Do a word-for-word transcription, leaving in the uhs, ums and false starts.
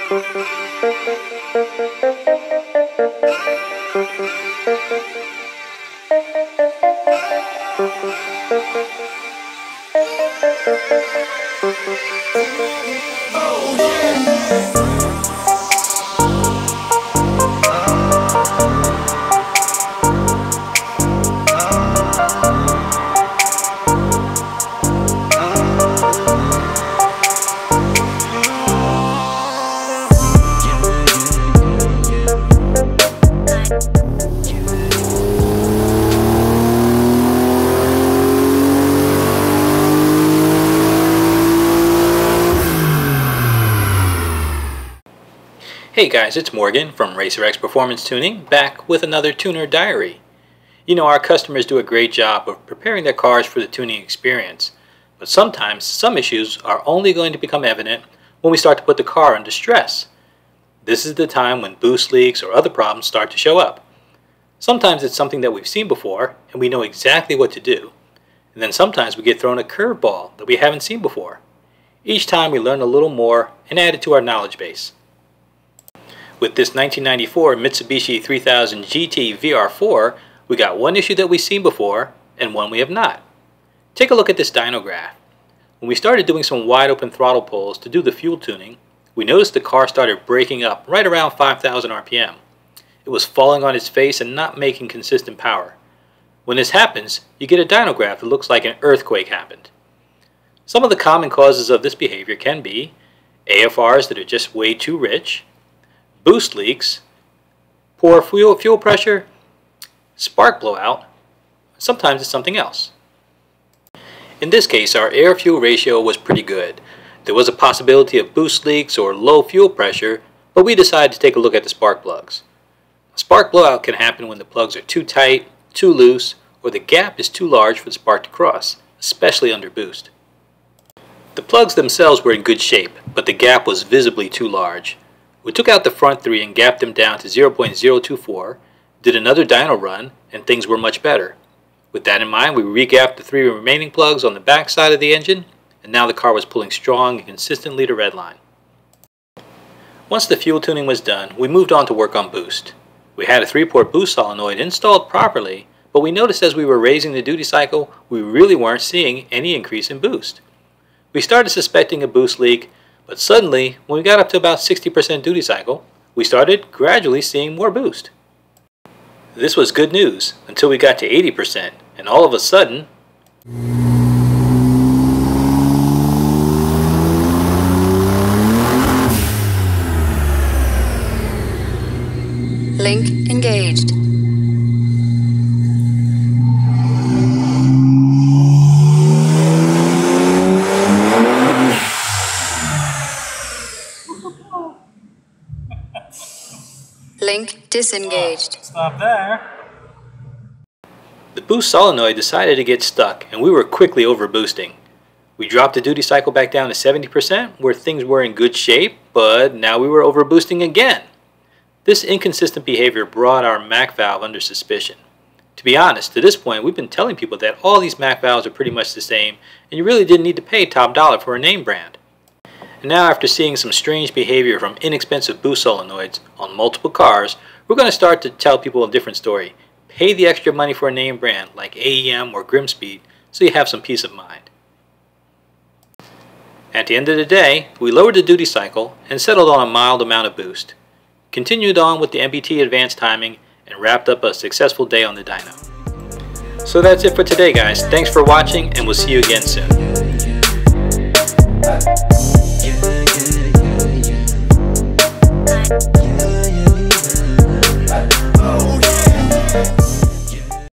Hey guys, it's Morgan from RacerX Performance Tuning, back with another tuner diary. You know, our customers do a great job of preparing their cars for the tuning experience, but sometimes some issues are only going to become evident when we start to put the car under stress. This is the time when boost leaks or other problems start to show up. Sometimes it's something that we've seen before and we know exactly what to do, and then sometimes we get thrown a curveball that we haven't seen before. Each time we learn a little more and add it to our knowledge base. With this nineteen ninety-four Mitsubishi three thousand G T V R four, we got one issue that we've seen before and one we have not. Take a look at this dyno graph. When we started doing some wide open throttle pulls to do the fuel tuning, we noticed the car started breaking up right around five thousand R P M. It was falling on its face and not making consistent power. When this happens, you get a dyno graph that looks like an earthquake happened. Some of the common causes of this behavior can be A F Rs that are just way too rich, boost leaks, poor fuel, fuel pressure, spark blowout. Sometimes it's something else. In this case, our air-fuel ratio was pretty good. There was a possibility of boost leaks or low fuel pressure, but we decided to take a look at the spark plugs. A spark blowout can happen when the plugs are too tight, too loose, or the gap is too large for the spark to cross, especially under boost. The plugs themselves were in good shape, but the gap was visibly too large. We took out the front three and gapped them down to zero point zero two four, did another dyno run, and things were much better. With that in mind, we re-gapped the three remaining plugs on the back side of the engine, and now the car was pulling strong and consistently to redline. Once the fuel tuning was done, we moved on to work on boost. We had a three-port boost solenoid installed properly, but we noticed as we were raising the duty cycle, we really weren't seeing any increase in boost. We started suspecting a boost leak, but suddenly, when we got up to about sixty percent duty cycle, we started gradually seeing more boost. This was good news until we got to eighty percent, and all of a sudden, link engaged. Link disengaged. Oh, stop there. The boost solenoid decided to get stuck and we were quickly over boosting. We dropped the duty cycle back down to seventy percent where things were in good shape, but now we were over boosting again. This inconsistent behavior brought our M A C valve under suspicion. To be honest, to this point we've been telling people that all these M A C valves are pretty much the same and you really didn't need to pay top dollar for a name brand. And now, after seeing some strange behavior from inexpensive boost solenoids on multiple cars, we're going to start to tell people a different story. Pay the extra money for a name brand like A E M or Grimspeed so you have some peace of mind. At the end of the day, we lowered the duty cycle and settled on a mild amount of boost. Continued on with the M B T advanced timing and wrapped up a successful day on the dyno. So that's it for today, guys. Thanks for watching and we'll see you again soon. Yeah.